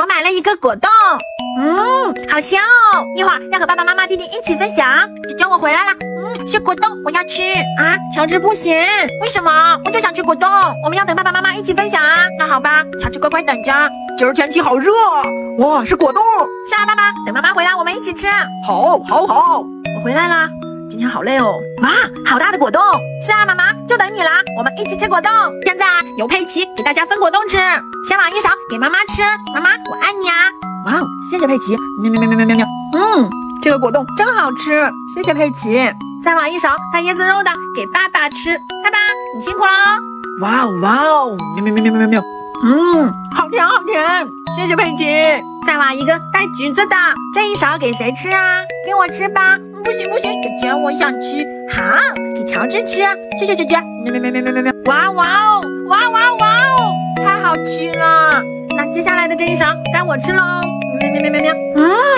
我买了一个果冻，好香哦！一会儿要和爸爸妈妈、弟弟一起分享。姐姐，我回来了，是果冻，我要吃啊！乔治不行，为什么？我就想吃果冻，我们要等爸爸妈妈一起分享啊！那好吧，乔治乖乖等着。 今儿天气好热啊！哇，是果冻！ 是啊，爸爸，等妈妈回来我们一起吃。 好， 我回来啦。今天好累哦！哇，好大的果冻！是啊，妈妈，就等你啦，我们一起吃果冻。现在啊，由佩奇给大家分果冻吃，先挖一勺给妈妈吃。妈妈，我爱你啊！哇哦，谢谢佩奇！喵！这个果冻真好吃，谢谢佩奇。再挖一勺带椰子肉的给爸爸吃，爸爸你辛苦了。 哇哦！喵！好甜，谢谢佩奇。 再挖一个带橘子的，这一勺给谁吃啊？给我吃吧。不行，姐姐我想吃。好，给乔治吃。谢谢姐姐。喵！哇哦，太好吃了。那接下来的这一勺该我吃喽。喵！